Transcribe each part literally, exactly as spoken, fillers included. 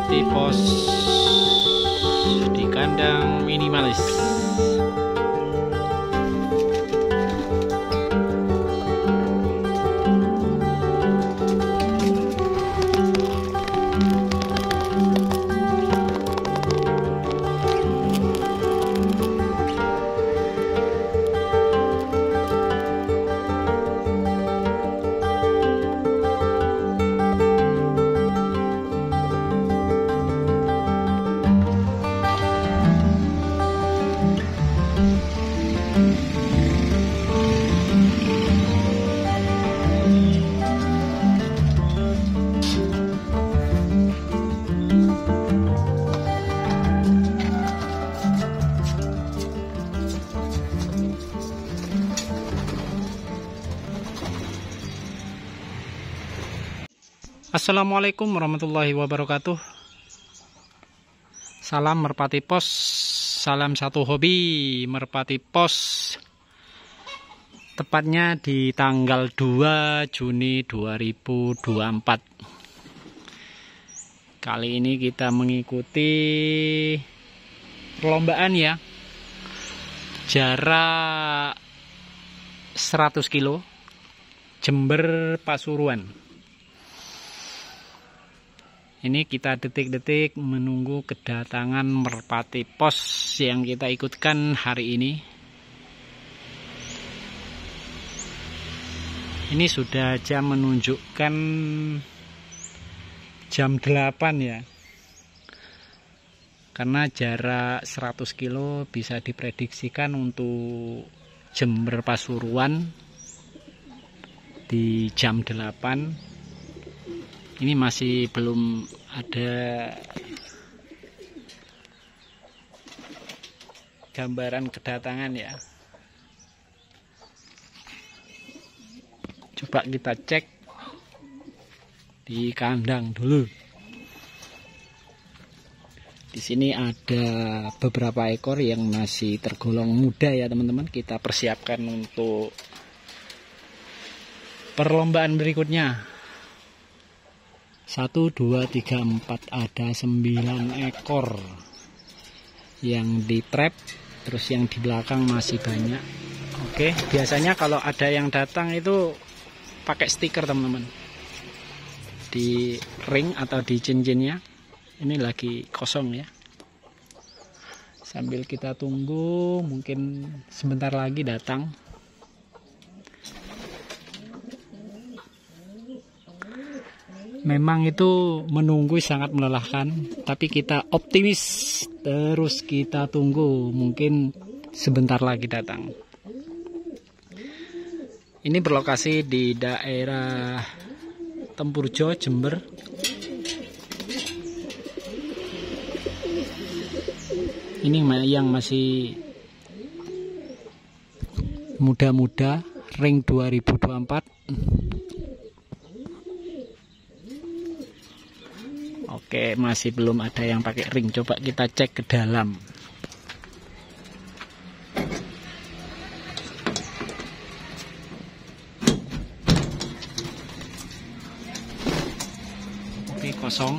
Merpati Pos di kandang minimalis. Assalamualaikum warahmatullahi wabarakatuh. Salam Merpati Pos, salam satu hobi Merpati Pos. Tepatnya di tanggal dua Juni dua ribu dua puluh empat. Kali ini kita mengikuti perlombaan ya, jarak seratus kilo, Jember Pasuruan. Ini kita detik-detik menunggu kedatangan Merpati Pos yang kita ikutkan hari ini. Ini sudah jam menunjukkan jam delapan ya. Karena jarak seratus kilo bisa diprediksikan untuk Jember Pasuruan di jam delapan. Ini masih belum ada gambaran kedatangan ya. Coba kita cek di kandang dulu. Di sini ada beberapa ekor yang masih tergolong muda ya teman-teman. Kita persiapkan untuk perlombaan berikutnya. Satu, dua, tiga, empat, ada sembilan ekor yang di trap, terus yang di belakang masih banyak. Oke, biasanya kalau ada yang datang itu pakai stiker teman-teman di ring atau di cincinnya. Ini lagi kosong ya. Sambil kita tunggu, mungkin sebentar lagi datang. Memang itu menunggu sangat melelahkan, tapi kita optimis, terus kita tunggu, mungkin sebentar lagi datang. Ini berlokasi di daerah Tempurjo, Jember. Ini yang masih muda-muda, ring dua ribu dua puluh empat. Oke, masih belum ada yang pakai ring. Coba kita cek ke dalam. Oke, kosong.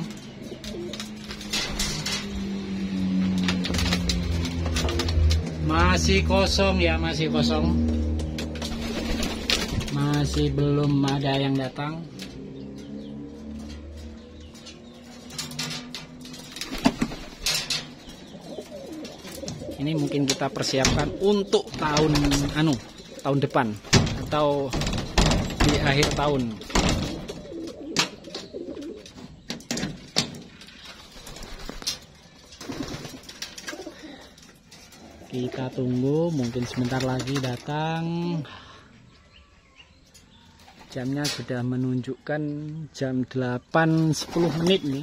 Masih kosong ya, masih kosong. Masih belum ada yang datang. Ini mungkin kita persiapkan untuk tahun anu tahun depan atau di akhir tahun. Kita tunggu, mungkin sebentar lagi datang. Jamnya sudah menunjukkan jam delapan sepuluh menit nih.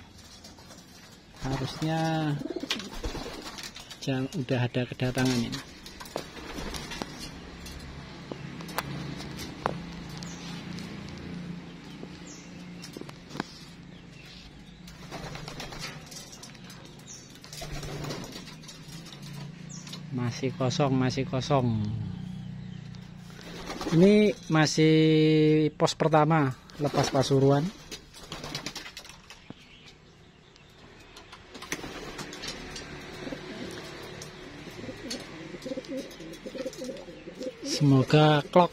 Harusnya jam udah ada kedatangan ini. Masih kosong, masih kosong. Ini masih pos pertama lepas Pasuruan. Semoga klok.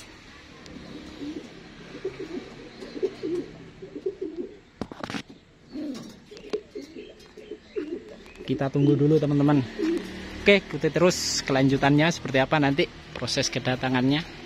Kita tunggu dulu teman-teman. Oke, ikuti terus kelanjutannya seperti apa nanti proses kedatangannya.